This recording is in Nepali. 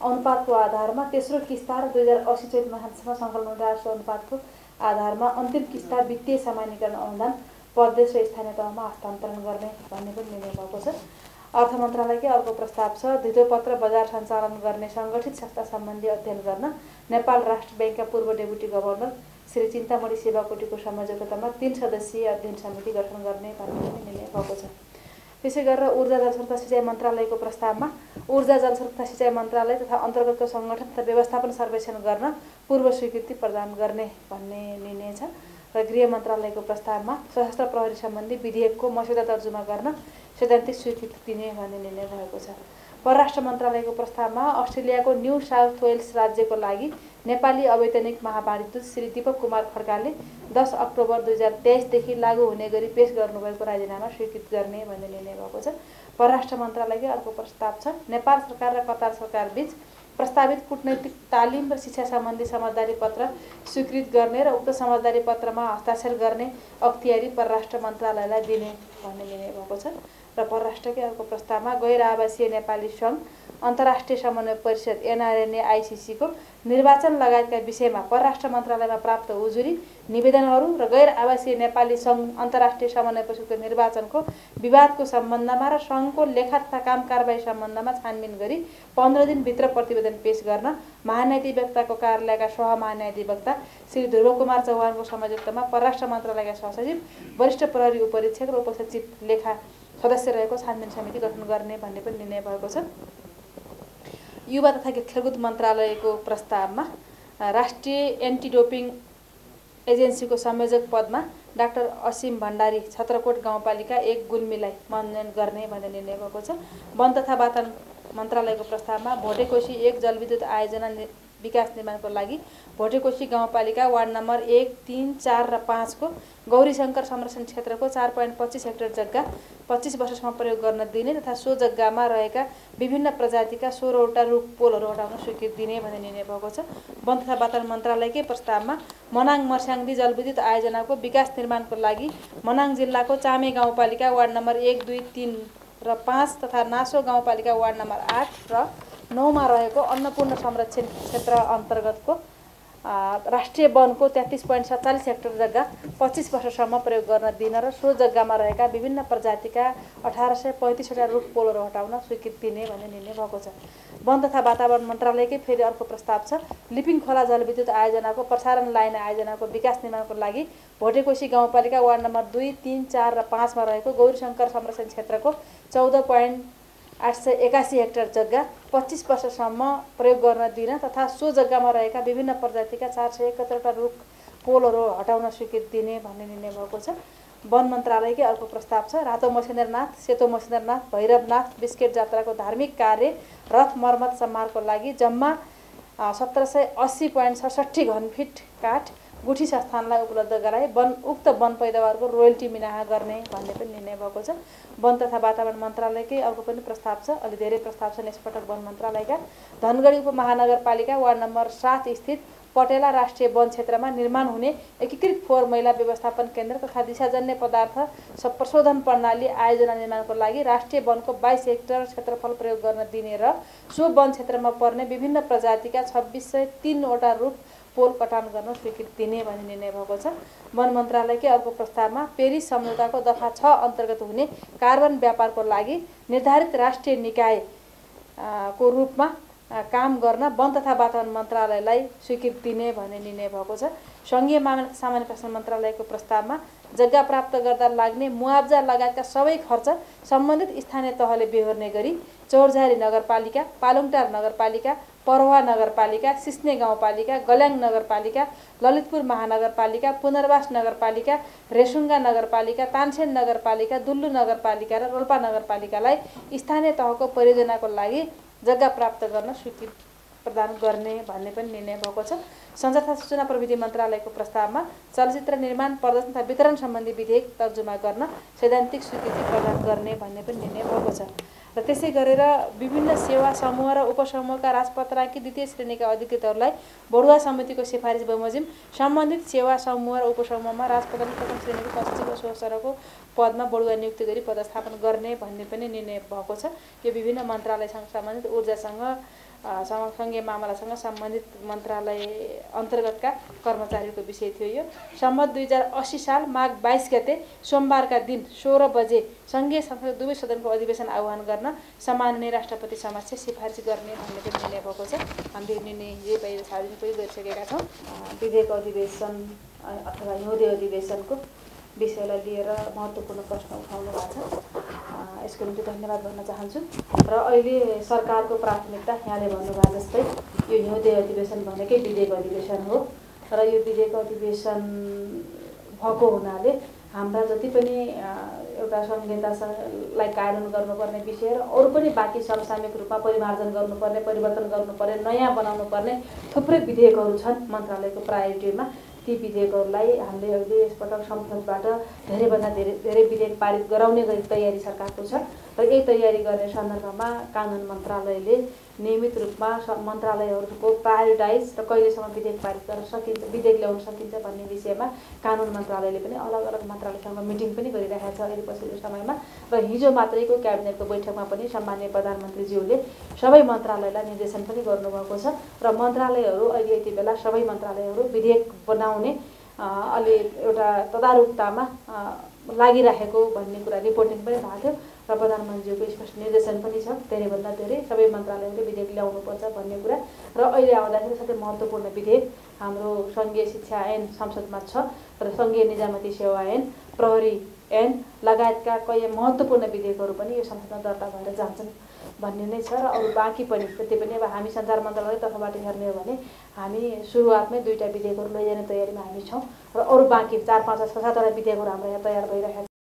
अनुपातको आधारमा तेस्रो किस्ता र 2080 चैत महीनासम्म सङ्कलन राजस्व अनुपातको आधारमा अन्तिम किस्ता वित्तीय सामान्यीकरण अनुदान प्रदेश र स्थानीय तहमा हस्तान्तरण गर्ने भन्ने पनि निर्णय भएको छ। अर्थ मन्त्रालयकै अर्को प्रस्ताव छ, धितोपत्र बजार सञ्चालन गर्ने सङ्गठित संस्था सम्बन्धी अध्ययन गर्न नेपाल राष्ट्र ब्याङ्कका पूर्व डेपुटी गभर्नर श्री चिन्तामणि शिवाकोटीको संयोजकतामा 3 सदस्यीय अध्ययन समिति गठन गर्ने भन्ने पनि निर्णय भएको छ। त्यसै गरेर ऊर्जा जलस्रोत सिँचाइ मन्त्रालयको प्रस्तावमा ऊर्जा जलस्रोत सिँचाइ मन्त्रालय तथा अन्तर्गतको सङ्गठन तथा व्यवस्थापन सर्वेक्षण गर्न पूर्व स्वीकृति प्रदान गर्ने भन्ने निर्णय छ। र गृह मन्त्रालयको प्रस्तावमा सशस्त्र प्रहरी सम्बन्धी विधेयकको मस्यौदा तर्जुमा गर्न सैद्धान्तिक स्वीकृति दिने भन्ने निर्णय भएको छ। परराष्ट्र मन्त्रालयको प्रस्तावमा अस्ट्रेलियाको न्यू साउथ वेल्स राज्यको लागि नेपाली अवैतनिक महावाणिज्य दूत श्री दीपक कुमार खड्काले 10 अक्टोबर 2023 देखि लागू हुने गरी पेश गर्नुभएको राजीनामा स्वीकृत गर्ने भन्ने निर्णय भएको छ। परराष्ट्र मन्त्रालयकै अर्को प्रस्ताव छ, नेपाल सरकार र कतार सरकार बीच प्रस्तावित कूटनैतिक तालिम र शिक्षा सम्बन्धी समझदारी पत्र स्वीकृत गर्ने र उक्त समझदारी पत्रमा हस्ताक्षर गर्ने अख्तियारी परराष्ट्र मन्त्रालयलाई दिने भन्ने निर्णय भएको छ। र परराष्ट्रकै अर्को प्रस्तावमा गैर आवासीय नेपाली सङ्घ, अन्तर्राष्ट्रिय समन्वय परिषद एनआरएनए आइसिसीको निर्वाचन लगायतका विषयमा परराष्ट्र मन्त्रालयमा प्राप्त उजुरी निवेदनहरू र गैर आवासीय नेपाली सङ्घ अन्तर्राष्ट्रिय समन्वय परिषदको निर्वाचनको विवादको सम्बन्धमा र सङ्घको लेखा तथा काम कारबाही सम्बन्धमा छानबिन गरी 15 दिनभित्र प्रतिवेदन पेश गर्न महान्यायाधिवक्ताको कार्यालयका सहमहान्यायाधिवक्ता श्री ध्रुव कुमार चौहानको संयोजकतामा परराष्ट्र मन्त्रालयका सहसचिव, वरिष्ठ प्रहरी उपरीक्षक र उपसचिव लेखा सदस्य रहेको छानबिन समिति गठन गर्ने भन्ने पनि निर्णय भएको छ। युवा तथा खेलकुद मन्त्रालयको प्रस्तावमा राष्ट्रिय एन्टी डोपिङ एजेन्सीको संयोजक पदमा डाक्टर असीम भण्डारी छत्रकोट गाउँपालिका 1 गुल्मीलाई मनोनयन गर्ने भन्ने निर्णय भएको छ। वन तथा वातावरण मन्त्रालयको प्रस्तावमा भोटेकोशी 1 जलविद्युत आयोजना विकास निर्माणको लागि भोटेकोशी गाउँपालिका वार्ड नम्बर 1, 3, 4 र 5 को गौरीशङ्कर संरक्षण क्षेत्रको 4.25 हेक्टर जग्गा 25 वर्षसम्म प्रयोग गर्न दिने तथा सो जग्गामा रहेका विभिन्न प्रजातिका 16 वटा रुख पोलहरू हटाउन स्वीकृति दिने भन्ने निर्णय भएको छ। वन तथा वातावरण मन्त्रालयकै प्रस्तावमा मनाङ मर्स्याङ्दी जलविद्युत आयोजनाको विकास निर्माणको लागि मनाङ जिल्लाको चामे गाउँपालिका वार्ड नम्बर 1, 2, 3 र 5 तथा नासो गाउँपालिका वार्ड नम्बर 8 र 9 मा रहेको अन्नपूर्ण संरक्षण क्षेत्र अन्तर्गतको राष्ट्रिय वनको 33.47 हेक्टर जग्गा 25 वर्षसम्म प्रयोग गर्न दिन र सो जग्गामा रहेका विभिन्न प्रजातिका 1835 वटा रुख पोलहरू हटाउन स्वीकृति दिने भन्ने निर्णय भएको छ। वन तथा वातावरण मन्त्रालयकै फेरि अर्को प्रस्ताव छ, लिपिङ खोला जलविद्युत आयोजनाको प्रसारण लाइन आयोजनाको विकास निर्माणको लागि भोटेकोशी गाउँपालिका वार्ड नम्बर 2, 3, 4 र 5 मा रहेको गौरीशङ्कर संरक्षण क्षेत्रको 14.881 हेक्टर जग्गा 25 वर्षसम्म प्रयोग गर्न दिन तथा सो जग्गामा रहेका विभिन्न प्रजातिका 471 वटा रुख पोलहरू हटाउन स्वीकृति दिने भन्ने निर्णय भएको छ। वन मन्त्रालयकै अर्को प्रस्ताव छ, रातो मसिन्द्रनाथ, सेतो मसिन्द्रनाथ, भैरवनाथ बिस्केट जात्राको धार्मिक कार्य रथ मर्मत सम्हारको लागि जम्मा 1780.67 घनफिट काठ गुठी संस्थानलाई उपलब्ध गराई उक्त वन पैदावारको रोयल्टी मिनाहा गर्ने भन्ने पनि निर्णय भएको छ। वन तथा वातावरण मन्त्रालयकै अर्को पनि प्रस्ताव छ, अलि धेरै प्रस्ताव छन् यसपटक वन मन्त्रालयका। धनगढी उपमहानगरपालिका वार्ड नम्बर 7 स्थित पटेला राष्ट्रिय वन क्षेत्रमा निर्माण हुने एकीकृत फोहोर मैला व्यवस्थापन केन्द्र तथा दिशाजन्य पदार्थ प्रशोधन प्रणाली आयोजना निर्माणको लागि राष्ट्रिय वनको 22 हेक्टर क्षेत्रफल प्रयोग गर्न दिने र सो वन क्षेत्रमा पर्ने विभिन्न प्रजातिका 2603 वटा रुख पोल कटान गर्न स्वीकृति दिने भन्ने निर्णय भएको छ। वन मन्त्रालयकै अर्को प्रस्तावमा पेरिस सम्झौताको दफा 6 अन्तर्गत हुने कार्बन व्यापारको लागि निर्धारित राष्ट्रिय निकाय को रूपमा काम गर्न वन तथा वातावरण मन्त्रालयलाई स्वीकृति दिने भन्ने निर्णय भएको छ। सङ्घीय मामिला सामान्य प्रशासन मन्त्रालयको प्रस्तावमा जग्गा प्राप्त गर्दा लाग्ने मुआब्जा लगायतका सबै खर्च सम्बन्धित स्थानीय तहले बेहोर्ने गरी चौरझारी नगरपालिका, पालुङटार नगरपालिका, परवा नगरपालिका, सिस्ने गाउँपालिका, गल्याङ नगरपालिका, ललितपुर महानगरपालिका, पुनर्वास नगरपालिका, रेसुङ्गा नगरपालिका, तानसेन नगरपालिका, दुल्लु नगरपालिका र रोल्पा नगरपालिकालाई स्थानीय तहको परियोजनाको लागि जग्गा प्राप्त गर्न स्वीकृति प्रदान गर्ने भन्ने पनि निर्णय भएको छ। सञ्चार तथा सूचना प्रविधि मन्त्रालयको प्रस्तावमा चलचित्र निर्माण, प्रदर्शन तथा वितरण सम्बन्धी विधेयक तर्जुमा गर्न सैद्धान्तिक स्वीकृति प्रदान गर्ने भन्ने पनि निर्णय भएको छ। र त्यसै गरेर विभिन्न सेवा समूह र उपसमूहका राजपत्राङ्कित द्वितीय श्रेणीका अधिकृतहरूलाई बढुवा समितिको सिफारिस बमोजिम सम्बन्धित सेवा समूह र उपसमूहमा राजपत्राङ्कित प्रथम श्रेणीको सचिव वा सहसचिवको पदमा बढुवा नियुक्ति गरी पदस्थापन गर्ने भन्ने पनि निर्णय भएको छ। यो विभिन्न मन्त्रालयसँग सम्बन्धित ऊर्जासँग सङ्घीय मामलासँग सम्बन्धित मन्त्रालय अन्तर्गतका कर्मचारीको विषय थियो। यो सम्मत 2080 साल माघ 22 गते सोमबारका दिन 16 बजे सङ्घीय संसद दुवै सदनको अधिवेशन आह्वान गर्न सम्माननीय राष्ट्रपति समक्ष सिफारिस गर्ने भन्ने पनि निर्णय भएको छ। हामीले निर्णय हिजै बाहिर सार्वजनिक पनि गरिसकेका छौँ। विधेयक अधिवेशन अथवा हिउँदे अधिवेशनको विषयलाई लिएर महत्त्वपूर्ण प्रश्न उठाउनु भएको छ। यसको निम्ति धन्यवाद भन्न चाहन्छु। र अहिले सरकारको प्राथमिकता यहाँले भन्नुभएको जस्तै यो हिउँदे अधिवेशन भनेकै विधेयक अधिवेशन हो र यो विधेयक अधिवेशन भएको हुनाले हाम्रा जति पनि एउटा संहितालाई कानुन गर्नुपर्ने विषय र अरू पनि बाँकी समसामयिक रूपमा परिमार्जन गर्नुपर्ने, परिवर्तन गर्नुपर्ने, नयाँ बनाउनुपर्ने थुप्रै विधेयकहरू छन् मन्त्रालयको प्रायोरिटीमा। ती विधेयकहरूलाई हामीले अहिले यसपटक संसदबाट धेरैभन्दा धेरै विधेयक पारित गराउने गरी तयारी सरकारको छ र यही तयारी गर्ने सन्दर्भमा कानुन मन्त्रालयले नियमित रूपमा मन्त्रालयहरूको प्रायोरिटाइज र कहिलेसम्म विधेयक पारित गर्न सकिन्छ, विधेयक ल्याउन सकिन्छ भन्ने विषयमा कानुन मन्त्रालयले पनि अलग अलग मन्त्रालयसँग मिटिङ पनि गरिरहेको छ अहिले पछिल्लो समयमा। र हिजो मात्रैको क्याबिनेटको बैठकमा पनि सम्माननीय प्रधानमन्त्रीज्यूले सबै मन्त्रालयलाई निर्देशन पनि गर्नुभएको छ र मन्त्रालयहरू अहिले यति बेला सबै मन्त्रालयहरू विधेयक बनाउने अलि एउटा तदारुकतामा लागिरहेको भन्ने कुरा रिपोर्टिङ पनि भएको थियो र प्रधानमन्त्रीको स्पष्ट निर्देशन पनि छ धेरैभन्दा धेरै सबै मन्त्रालयहरूले विधेयक ल्याउनुपर्छ भन्ने कुरा। र अहिले आउँदाखेरि साथै महत्त्वपूर्ण विधेयक हाम्रो सङ्घीय शिक्षा ऐन संसदमा छ र सङ्घीय निजामती सेवा ऐन, प्रहरी ऐन लगायतका कयौँ महत्त्वपूर्ण विधेयकहरू पनि यो संसदमा दर्ता भएर जान्छन् भन्ने नै छ। र अरू बाँकी पनि त्यति पनि अब हामी सञ्चार मन्त्रालय तर्फबाट हेर्ने हो भने हामी सुरुवातमै 2टा विधेयकहरू लैजाने तयारीमा हामी छौँ र अरू बाँकी 4, 5, 6, 7वटा विधेयकहरू हाम्रो यहाँ तयार भइरहेका